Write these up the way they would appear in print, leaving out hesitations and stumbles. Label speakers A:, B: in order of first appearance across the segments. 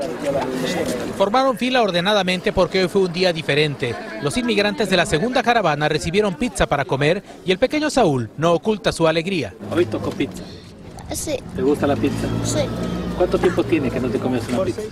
A: Formaron fila ordenadamente porque hoy fue un día diferente. Los inmigrantes de la segunda caravana recibieron pizza para comer y el pequeño Saúl no oculta su alegría.
B: Hoy tocó pizza.
C: Sí.
B: ¿Te gusta la pizza?
C: Sí.
B: ¿Cuánto tiempo tiene que no te comes una pizza?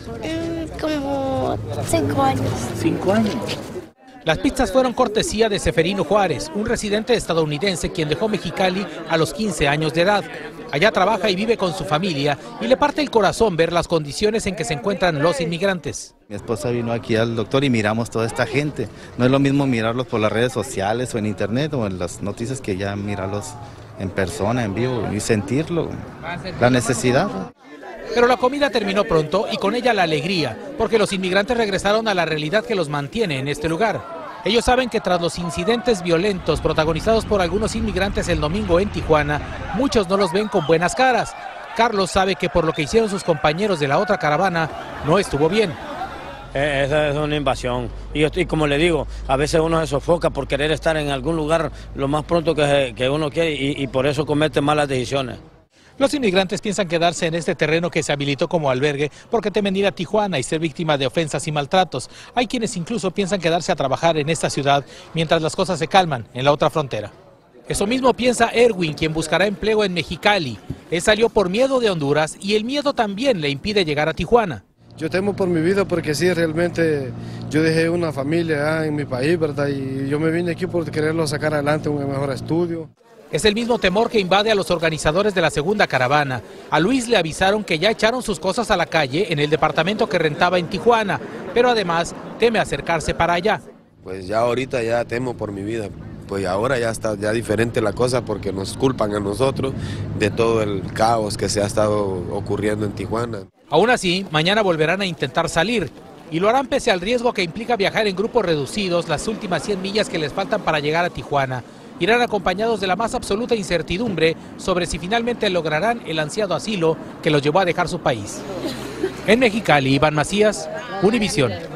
C: Como 5 años.
B: 5 años.
A: Las pizzas fueron cortesía de Seferino Juárez, un residente estadounidense quien dejó Mexicali a los 15 años de edad. Allá trabaja y vive con su familia y le parte el corazón ver las condiciones en que se encuentran los inmigrantes.
D: Mi esposa vino aquí al doctor y miramos toda esta gente. No es lo mismo mirarlos por las redes sociales o en internet o en las noticias que ya mirarlos en persona, en vivo y sentirlo, la necesidad.
A: Pero la comida terminó pronto y con ella la alegría, porque los inmigrantes regresaron a la realidad que los mantiene en este lugar. Ellos saben que tras los incidentes violentos protagonizados por algunos inmigrantes el domingo en Tijuana, muchos no los ven con buenas caras. Carlos sabe que por lo que hicieron sus compañeros de la otra caravana, no estuvo bien.
E: Esa es una invasión y como le digo, a veces uno se sofoca por querer estar en algún lugar lo más pronto que uno quiere y por eso comete malas decisiones.
A: Los inmigrantes piensan quedarse en este terreno que se habilitó como albergue porque temen ir a Tijuana y ser víctima de ofensas y maltratos. Hay quienes incluso piensan quedarse a trabajar en esta ciudad mientras las cosas se calman en la otra frontera. Eso mismo piensa Erwin, quien buscará empleo en Mexicali. Él salió por miedo de Honduras y el miedo también le impide llegar a Tijuana.
F: Yo temo por mi vida porque sí, realmente yo dejé una familia en mi país, ¿verdad? Y yo me vine aquí por quererlo sacar adelante un mejor estudio.
A: Es el mismo temor que invade a los organizadores de la segunda caravana. A Luis le avisaron que ya echaron sus cosas a la calle en el departamento que rentaba en Tijuana, pero además teme acercarse para allá.
G: Pues ya ahorita ya temo por mi vida, pues ahora ya está ya diferente la cosa porque nos culpan a nosotros de todo el caos que se ha estado ocurriendo en Tijuana.
A: Aún así, mañana volverán a intentar salir y lo harán pese al riesgo que implica viajar en grupos reducidos las últimas 100 millas que les faltan para llegar a Tijuana. Irán acompañados de la más absoluta incertidumbre sobre si finalmente lograrán el ansiado asilo que los llevó a dejar su país. En Mexicali, Iván Macías, Univisión.